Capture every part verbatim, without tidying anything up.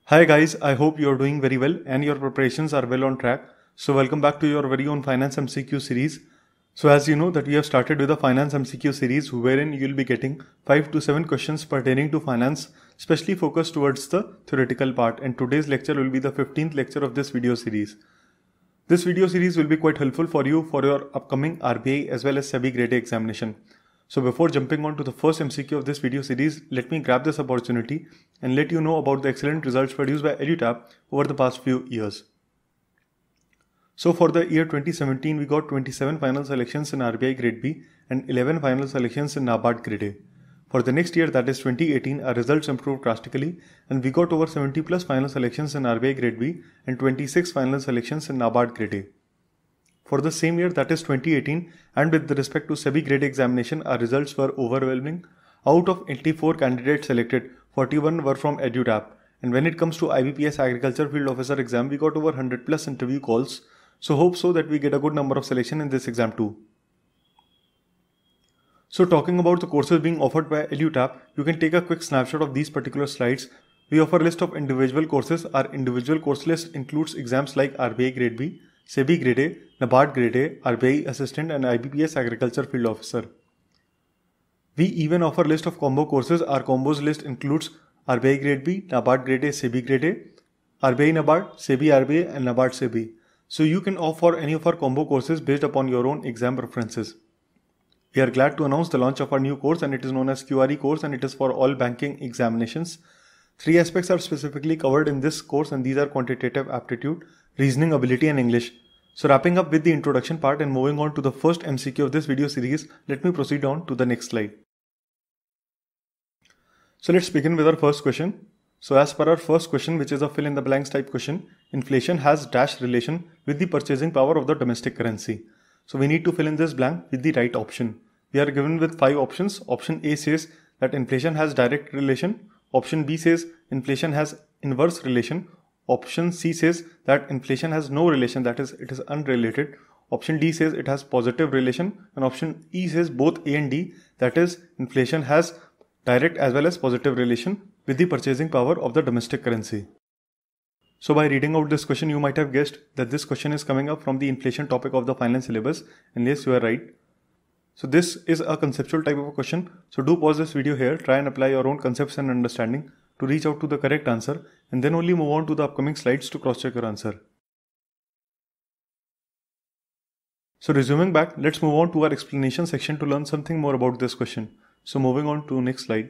Hi guys, I hope you are doing very well and your preparations are well on track. So welcome back to your very own Finance M C Q series. So as you know that we have started with a Finance M C Q series wherein you will be getting five to seven questions pertaining to finance, especially focused towards the theoretical part, and today's lecture will be the fifteenth lecture of this video series. This video series will be quite helpful for you for your upcoming R B I as well as SEBI grade A examination. So before jumping on to the first M C Q of this video series, let me grab this opportunity and let you know about the excellent results produced by EduTap over the past few years. So for the year twenty seventeen, we got twenty-seven final selections in R B I grade B and eleven final selections in NABARD grade A. For the next year, that is twenty eighteen, our results improved drastically and we got over seventy plus final selections in R B I grade B and twenty-six final selections in NABARD grade A. For the same year, that is twenty eighteen, and with respect to SEBI grade examination, our results were overwhelming. Out of eighty-four candidates selected, forty-one were from EduTap. And when it comes to I B P S Agriculture Field Officer exam, we got over one hundred plus interview calls. So hope so that we get a good number of selection in this exam too. So talking about the courses being offered by EduTap, you can take a quick snapshot of these particular slides. We offer a list of individual courses. Our individual course list includes exams like R B I grade B, SEBI grade A, NABARD grade A, R B I assistant and I B P S Agriculture Field Officer. We even offer a list of combo courses. Our combos list includes R B I grade B, NABARD grade A, SEBI grade A, R B I NABARD, SEBI R B I and NABARD SEBI. So you can opt for any of our combo courses based upon your own exam preferences. We are glad to announce the launch of our new course, and it is known as Q R E course, and it is for all banking examinations. Three aspects are specifically covered in this course, and these are quantitative aptitude, reasoning ability and English. So wrapping up with the introduction part and moving on to the first M C Q of this video series, let me proceed on to the next slide. So let's begin with our first question. So as per our first question, which is a fill in the blanks type question, inflation has dash relation with the purchasing power of the domestic currency. So we need to fill in this blank with the right option. We are given with five options. Option A says that inflation has direct relation. Option B says inflation has inverse relation. Option C says that inflation has no relation, that is, it is unrelated. Option D says it has positive relation, and option E says both A and D, that is, inflation has direct as well as positive relation with the purchasing power of the domestic currency. So by reading out this question, you might have guessed that this question is coming up from the inflation topic of the finance syllabus, and yes, you are right. So this is a conceptual type of a question. So do pause this video here, try and apply your own concepts and understanding to reach out to the correct answer, and then only move on to the upcoming slides to cross-check your answer. So resuming back, let's move on to our explanation section to learn something more about this question. So moving on to next slide.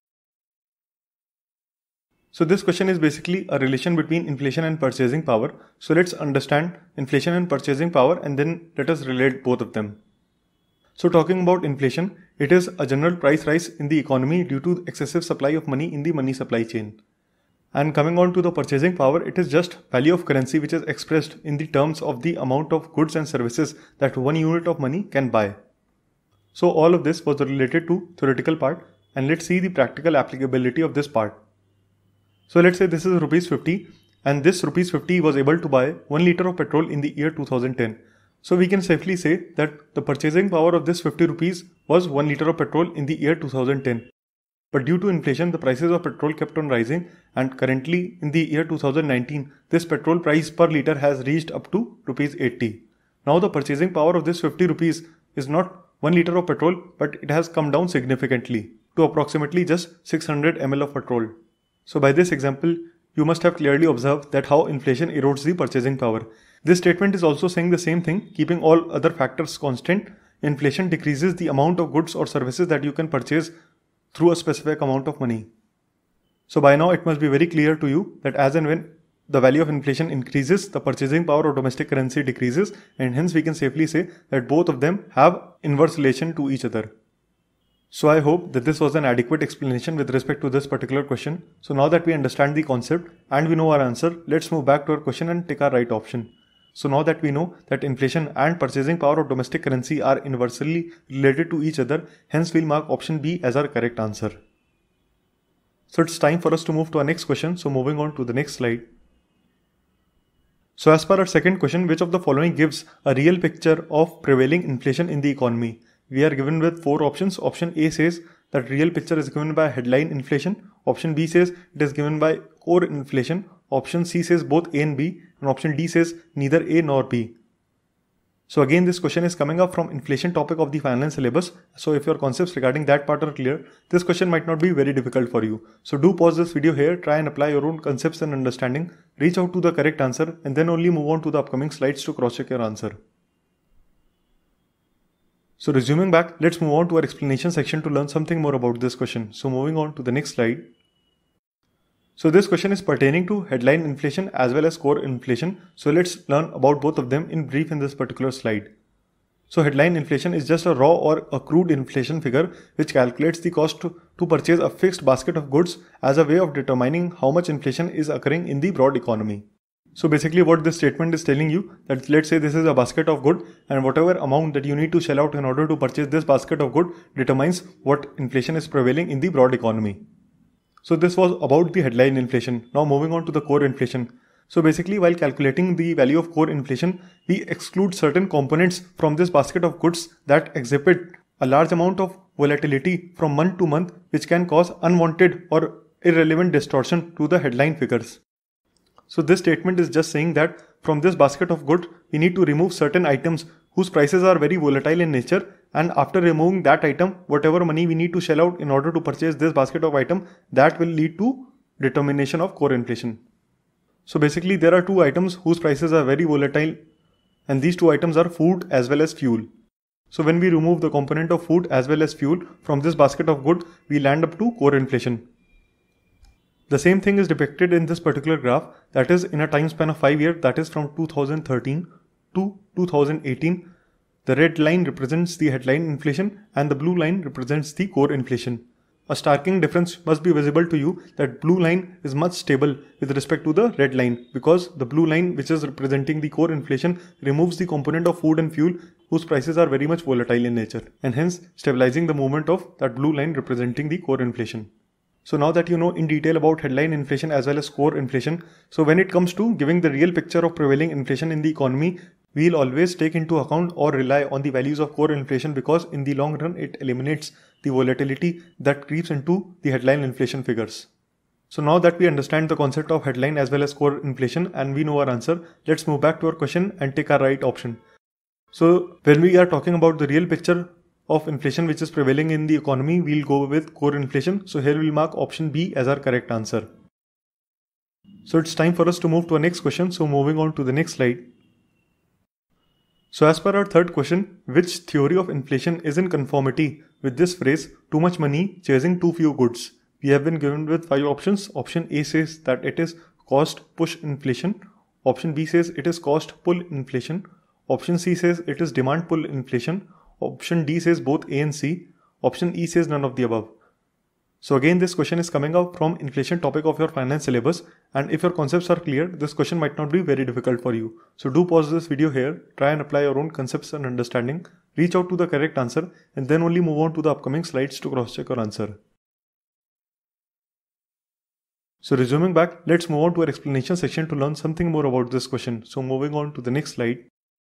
So this question is basically a relation between inflation and purchasing power. So let's understand inflation and purchasing power and then let us relate both of them. So talking about inflation, it is a general price rise in the economy due to excessive supply of money in the money supply chain. And coming on to the purchasing power, it is just value of currency which is expressed in the terms of the amount of goods and services that one unit of money can buy. So all of this was related to theoretical part, and let's see the practical applicability of this part. So let's say this is rupees fifty, and this rupees fifty was able to buy one liter of petrol in the year two thousand ten. So we can safely say that the purchasing power of this fifty rupees was one liter of petrol in the year two thousand ten. But due to inflation, the prices of petrol kept on rising, and currently in the year two thousand nineteen, this petrol price per liter has reached up to rupees eighty. Now the purchasing power of this fifty rupees is not one liter of petrol, but it has come down significantly to approximately just six hundred milliliters of petrol. So by this example, you must have clearly observed that how inflation erodes the purchasing power. This statement is also saying the same thing. Keeping all other factors constant, inflation decreases the amount of goods or services that you can purchase through a specific amount of money. So by now it must be very clear to you that as and when the value of inflation increases, the purchasing power of domestic currency decreases, and hence we can safely say that both of them have inverse relation to each other. So I hope that this was an adequate explanation with respect to this particular question. So now that we understand the concept and we know our answer, let's move back to our question and take our right option. So now that we know that inflation and purchasing power of domestic currency are inversely related to each other, hence we'll mark option B as our correct answer. So it's time for us to move to our next question. So moving on to the next slide. So as per our second question, which of the following gives a real picture of prevailing inflation in the economy? We are given with four options. Option A says that real picture is given by headline inflation. Option B says it is given by core inflation. Option C says both A and B, and option D says neither A nor B. So again, this question is coming up from inflation topic of the finance syllabus. So if your concepts regarding that part are clear, this question might not be very difficult for you. So do pause this video here, try and apply your own concepts and understanding, reach out to the correct answer, and then only move on to the upcoming slides to cross-check your answer. So resuming back, let's move on to our explanation section to learn something more about this question. So moving on to the next slide. So this question is pertaining to headline inflation as well as core inflation. So let's learn about both of them in brief in this particular slide. So headline inflation is just a raw or accrued inflation figure which calculates the cost to, to purchase a fixed basket of goods as a way of determining how much inflation is occurring in the broad economy. So basically what this statement is telling you that let's say this is a basket of good, and whatever amount that you need to shell out in order to purchase this basket of good determines what inflation is prevailing in the broad economy. So this was about the headline inflation. Now moving on to the core inflation. So basically while calculating the value of core inflation, we exclude certain components from this basket of goods that exhibit a large amount of volatility from month to month, which can cause unwanted or irrelevant distortion to the headline figures. So this statement is just saying that from this basket of goods, we need to remove certain items whose prices are very volatile in nature, and after removing that item, whatever money we need to shell out in order to purchase this basket of item, that will lead to determination of core inflation. So basically there are two items whose prices are very volatile, and these two items are food as well as fuel. So when we remove the component of food as well as fuel from this basket of goods, we land up to core inflation. The same thing is depicted in this particular graph, that is in a time span of five years, that is from two thousand thirteen to two thousand eighteen. The red line represents the headline inflation and the blue line represents the core inflation. A starking difference must be visible to you that blue line is much stable with respect to the red line, because the blue line, which is representing the core inflation, removes the component of food and fuel whose prices are very much volatile in nature, and hence stabilizing the movement of that blue line representing the core inflation. So now that you know in detail about headline inflation as well as core inflation, so when it comes to giving the real picture of prevailing inflation in the economy, we'll always take into account or rely on the values of core inflation, because in the long run it eliminates the volatility that creeps into the headline inflation figures. So now that we understand the concept of headline as well as core inflation and we know our answer, let's move back to our question and take our right option. So when we are talking about the real picture of inflation which is prevailing in the economy, we'll go with core inflation. So here we'll mark option B as our correct answer. So it's time for us to move to our next question. So moving on to the next slide. So as per our third question, which theory of inflation is in conformity with this phrase, too much money chasing too few goods? We have been given with five options. Option A says that it is cost push inflation. Option B says it is cost pull inflation. Option C says it is demand pull inflation. Option D says both A and C. Option E says none of the above. So again, this question is coming up from inflation topic of your finance syllabus, and if your concepts are clear, this question might not be very difficult for you. So do pause this video here, try and apply your own concepts and understanding, reach out to the correct answer, and then only move on to the upcoming slides to cross-check your answer. So resuming back, let's move on to our explanation section to learn something more about this question. So moving on to the next slide.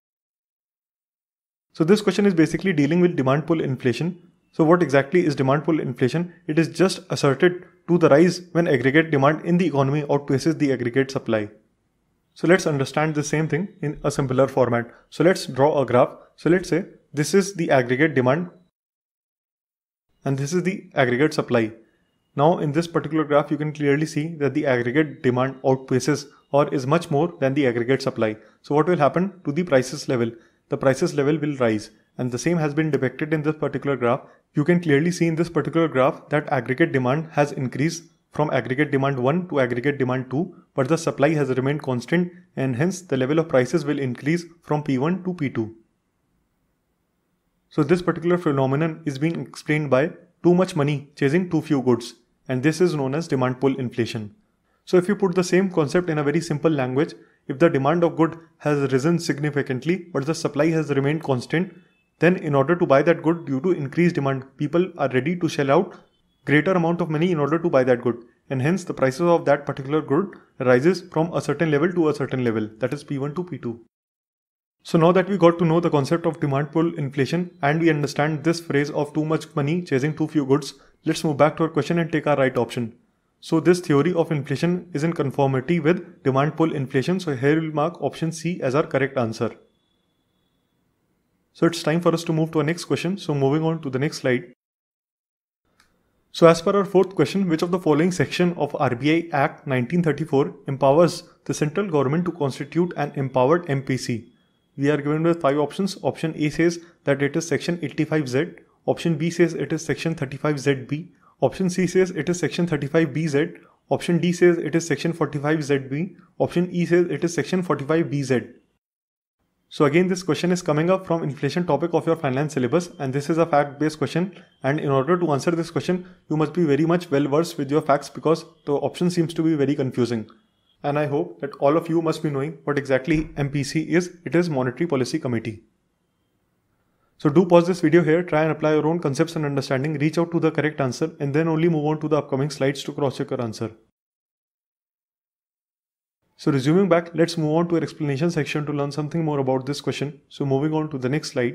So this question is basically dealing with demand pull inflation. So what exactly is demand pull inflation? It is just asserted to the rise when aggregate demand in the economy outpaces the aggregate supply. So let's understand the same thing in a simpler format. So let's draw a graph. So let's say this is the aggregate demand and this is the aggregate supply. Now in this particular graph, you can clearly see that the aggregate demand outpaces or is much more than the aggregate supply. So what will happen to the prices level? The prices level will rise, and the same has been depicted in this particular graph. You can clearly see in this particular graph that aggregate demand has increased from aggregate demand one to aggregate demand two, but the supply has remained constant, and hence the level of prices will increase from P one to P two. So this particular phenomenon is being explained by too much money chasing too few goods, and this is known as demand pull inflation. So if you put the same concept in a very simple language, if the demand of good has risen significantly but the supply has remained constant, then in order to buy that good due to increased demand, people are ready to shell out greater amount of money in order to buy that good, and hence the prices of that particular good rises from a certain level to a certain level, that is P one to P two. So now that we got to know the concept of demand pull inflation and we understand this phrase of too much money chasing too few goods, let's move back to our question and take our right option. So this theory of inflation is in conformity with demand pull inflation. So here we'll mark option C as our correct answer. So it's time for us to move to our next question. So moving on to the next slide. So as per our fourth question, which of the following section of R B I Act nineteen thirty-four empowers the central government to constitute an empowered M P C? We are given with five options. Option A says that it is section eighty-five Z. Option B says it is section thirty-five Z B. Option C says it is section thirty-five B Z. Option D says it is section forty-five Z B. Option E says it is section forty-five B Z. So again, this question is coming up from inflation topic of your finance syllabus, and this is a fact-based question, and in order to answer this question, you must be very much well versed with your facts because the option seems to be very confusing. And I hope that all of you must be knowing what exactly M P C is. It is Monetary Policy Committee. So do pause this video here, try and apply your own concepts and understanding, reach out to the correct answer, and then only move on to the upcoming slides to cross-check your answer. So resuming back, let's move on to our explanation section to learn something more about this question. So moving on to the next slide.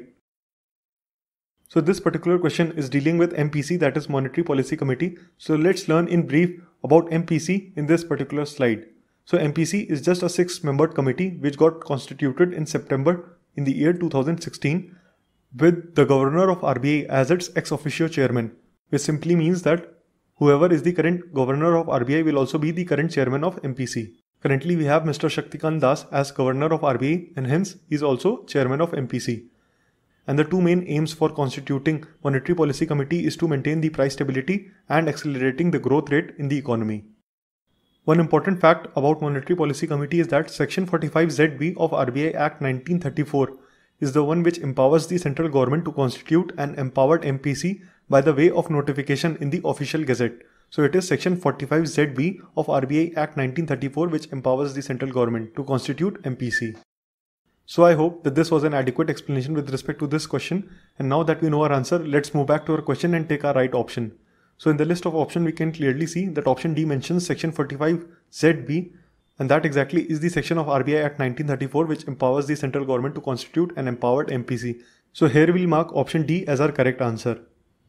So this particular question is dealing with M P C, that is Monetary Policy Committee. So let's learn in brief about M P C in this particular slide. So M P C is just a six-membered committee which got constituted in September in the year two thousand sixteen with the Governor of R B I as its ex officio chairman, which simply means that whoever is the current Governor of R B I will also be the current chairman of M P C. Currently, we have Mister Shaktikant Das as Governor of R B I and hence he is also Chairman of M P C. And the two main aims for constituting Monetary Policy Committee is to maintain the price stability and accelerating the growth rate in the economy. One important fact about Monetary Policy Committee is that Section forty-five Z B of R B I Act nineteen thirty-four is the one which empowers the central government to constitute an empowered M P C by the way of notification in the official gazette. So it is Section forty-five Z B of R B I Act nineteen thirty-four which empowers the central government to constitute M P C. So I hope that this was an adequate explanation with respect to this question, and now that we know our answer, let's move back to our question and take our right option. So in the list of options, we can clearly see that option D mentions Section forty-five Z B, and that exactly is the section of R B I Act nineteen thirty-four which empowers the central government to constitute an empowered M P C. So here we'll mark option D as our correct answer.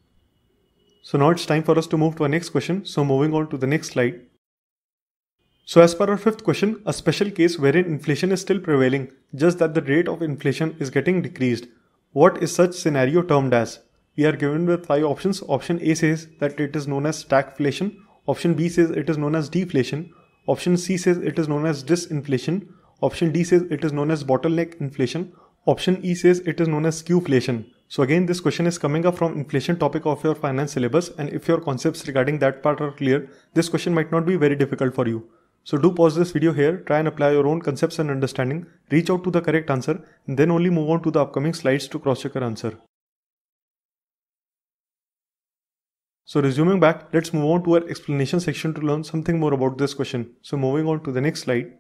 So now it's time for us to move to our next question. So moving on to the next slide. So as per our fifth question, a special case wherein inflation is still prevailing, just that the rate of inflation is getting decreased. What is such scenario termed as? We are given with five options. Option A says that it is known as stagflation. Option B says it is known as deflation. Option C says it is known as disinflation. Option D says it is known as bottleneck inflation. Option E says it is known as skewflation. So again, this question is coming up from inflation topic of your finance syllabus, and if your concepts regarding that part are clear, this question might not be very difficult for you. So do pause this video here, try and apply your own concepts and understanding, reach out to the correct answer, and then only move on to the upcoming slides to cross-check your answer. So resuming back, let's move on to our explanation section to learn something more about this question. So moving on to the next slide.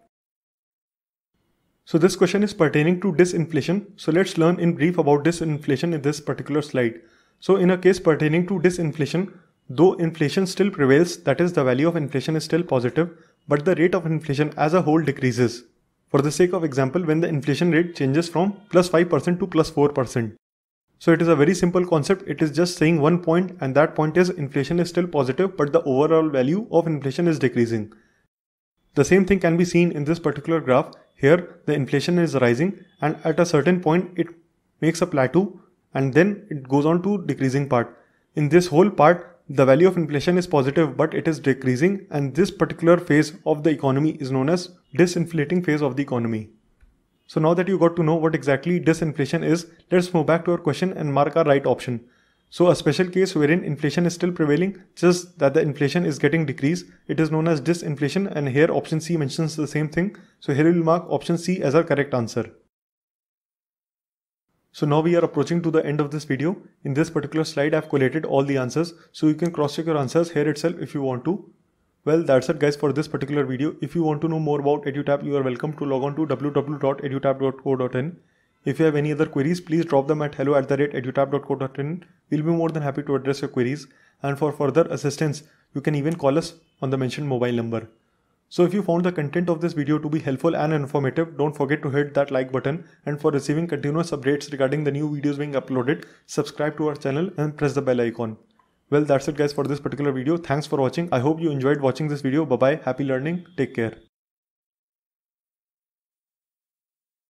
So this question is pertaining to disinflation. So let's learn in brief about disinflation in this particular slide. So in a case pertaining to disinflation, though inflation still prevails, that is the value of inflation is still positive, but the rate of inflation as a whole decreases. For the sake of example, when the inflation rate changes from plus five percent to plus four percent. So it is a very simple concept. It is just saying one point, and that point is inflation is still positive, but the overall value of inflation is decreasing. The same thing can be seen in this particular graph. Here the inflation is rising, and at a certain point it makes a plateau and then it goes on to decreasing part. In this whole part, the value of inflation is positive, but it is decreasing, and this particular phase of the economy is known as disinflating phase of the economy. So now that you got to know what exactly disinflation is, let's move back to our question and mark our right option. So a special case wherein inflation is still prevailing, just that the inflation is getting decreased, it is known as disinflation, and here option C mentions the same thing. So here we will mark option C as our correct answer. So now we are approaching to the end of this video. In this particular slide, I have collated all the answers, so you can cross check your answers here itself if you want to. Well, that's it guys for this particular video. If you want to know more about EduTap, you are welcome to log on to w w w dot edutap dot co dot in. If you have any other queries, please drop them at hello at the rate edutap dot co dot in. We'll be more than happy to address your queries. And for further assistance, you can even call us on the mentioned mobile number. So if you found the content of this video to be helpful and informative, don't forget to hit that like button. And for receiving continuous updates regarding the new videos being uploaded, subscribe to our channel and press the bell icon. Well, that's it guys for this particular video. Thanks for watching. I hope you enjoyed watching this video. Bye bye. Happy learning. Take care.